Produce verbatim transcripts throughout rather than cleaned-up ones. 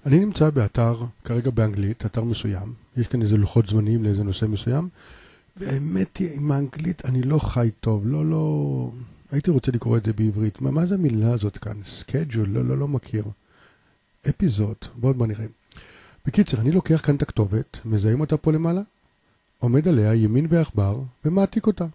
אני נמצא באתר, כרגע באנגלית, אתר מסוים. יש כאן איזה לוחות זמנים לאיזה נושא מסוים. והאמת היא, עם האנגלית אני לא חי טוב, לא, לא... הייתי רוצה לקרוא את זה בעברית. מה, מה זה המילה הזאת כאן? schedule, לא, לא, לא מכיר. אפיזוד, בואו בוא נראה. בקיצר, אני לוקח כאן את הכתובת, מזהים אותה פה למעלה, עומד עליה ימין בעכבר, ומעתיק אותה.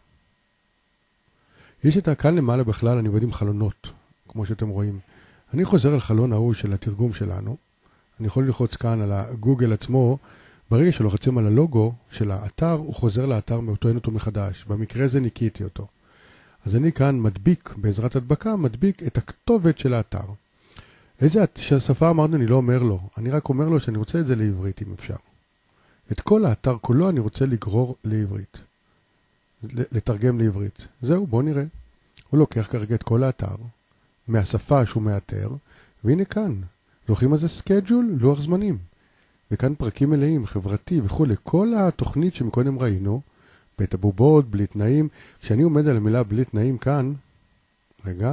יש את כאן למעלה בכלל, אני עובד עם חלונות, כמו שאתם רואים. אני חוזר על חלון ההוא של התרגום שלנו. אני יכול ללחוץ כאן על הגוגל עצמו. ברגע שלוחצים על הלוגו של האתר, הוא חוזר לאתר מאותו אותו מחדש. במקרה זה ניקיתי אותו. אז אני כאן מדביק, בעזרת הדבקה, מדביק את הכתובת של האתר. איזה שפה אמרנו, אני לא אומר לו. אני רק אומר לו שאני רוצה את זה לעברית, אם אפשר. את כל האתר כולו אני רוצה לגרור לעברית. לתרגם לעברית. זהו, בוא נראה. הוא לוקח כרגע את כל האתר, מהשפה שהוא מאתר, והנה כאן. לוקחים על זה סקייג'ול, לוח זמנים. וכאן פרקים מלאים, חברתי וכו'. כל התוכנית שמקודם ראינו, בית הבובות, בלי תנאים. כשאני עומד על המילה בלי תנאים כאן, רגע,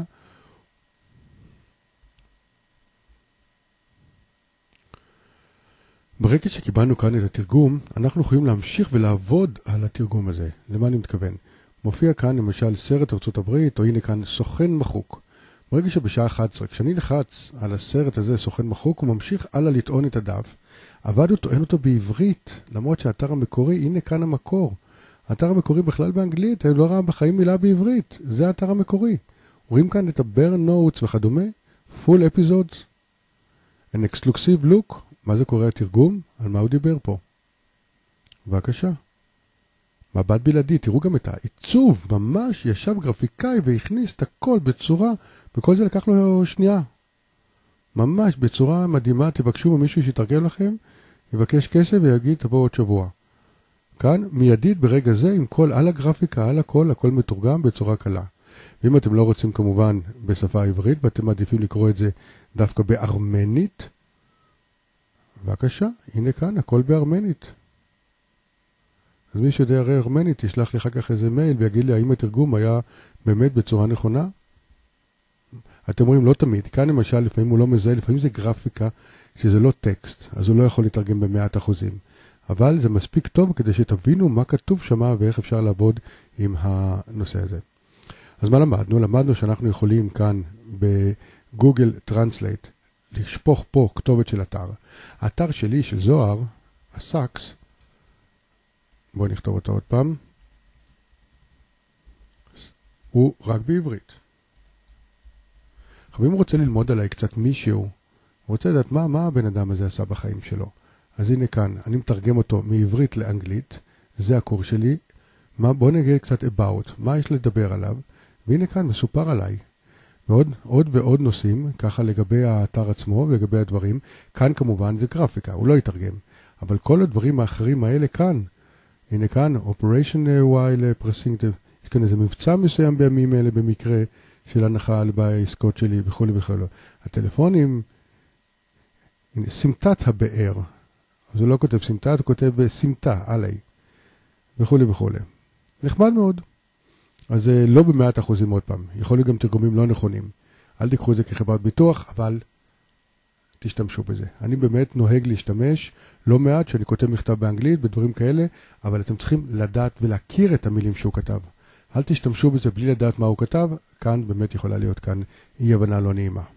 ברגע שקיבלנו כאן את התרגום, אנחנו יכולים להמשיך ולעבוד על התרגום הזה. למה אני מתכוון? מופיע כאן למשל סרט ארצות הברית, או הנה כאן סוכן מחוק. ברגע שבשעה אחת עשרה, כשאני לחץ על הסרט הזה סוכן מחוק, הוא ממשיך הלאה לטעון את הדף, אבל הוא טוען אותו בעברית, למרות שהאתר המקורי, הנה כאן המקור. האתר המקורי בכלל באנגלית, אני לא ראה בחיים מילה בעברית, זה האתר המקורי. רואים כאן את ה-Burn Notes וכדומה, Full Episodes, an exclusive look. מה זה קורא התרגום? על מה הוא דיבר פה? בבקשה. מבט בלעדי, תראו גם את העיצוב, ממש ישב גרפיקאי והכניס את הכל בצורה, וכל זה לקח לו שנייה. ממש בצורה מדהימה, תבקשו ממישהו שיתרגם לכם, יבקש כסף ויגיד תבוא עוד שבוע. כאן מיידית ברגע זה עם כל על הגרפיקה, על הכל, הכל מתורגם בצורה קלה. ואם אתם לא רוצים כמובן בשפה העברית, ואתם מעדיפים לקרוא את זה דווקא בארמנית, בבקשה, הנה כאן, הכל בארמנית. אז מי שיודע הרי ארמנית, ישלח לי אחר כך איזה מייל ויגיד לי האם התרגום היה באמת בצורה נכונה. אתם רואים, לא תמיד. כאן למשל, לפעמים הוא לא מזהה, לפעמים זה גרפיקה שזה לא טקסט, אז הוא לא יכול לתרגם במאת אחוזים. אבל זה מספיק טוב כדי שתבינו מה כתוב שמה ואיך אפשר לעבוד עם הנושא הזה. אז מה למדנו? למדנו שאנחנו יכולים כאן בגוגל טרנסלייט לשפוך פה כתובת של אתר. האתר שלי, של זוהר, הסאקס, בואו נכתוב אותו עוד פעם, הוא רק בעברית. עכשיו אם הוא רוצה ללמוד עליי קצת מישהו, הוא רוצה לדעת מה, מה הבן אדם הזה עשה בחיים שלו. אז הנה כאן, אני מתרגם אותו מעברית לאנגלית, זה הקורס שלי, מה, בואו נגיד קצת about, מה יש לדבר עליו, והנה כאן מסופר עליי. ועוד עוד ועוד נושאים, ככה לגבי האתר עצמו ולגבי הדברים. כאן כמובן זה גרפיקה, הוא לא יתרגם. אבל כל הדברים האחרים האלה כאן, הנה כאן, Operation while pressing, יש כאן איזה מבצע מסוים בימים האלה במקרה של הנחה על בעסקות שלי וכו' וכו'. הטלפונים, הנה, סמטת הבאר. אז הוא לא כותב סמטת, הוא כותב סמטה עליי וכו' וכו'. נחמד מאוד. אז זה לא במאת אחוזים עוד פעם. יכול להיות גם תרגומים לא נכונים. אל תיקחו את זה כחברת ביטוח, אבל תשתמשו בזה. אני באמת נוהג להשתמש לא מעט שאני כותב מכתב באנגלית, בדברים כאלה, אבל אתם צריכים לדעת ולהכיר את המילים שהוא כתב. אל תשתמשו בזה בלי לדעת מה הוא כתב, כאן באמת יכולה להיות כאן אי הבנה לא נעימה.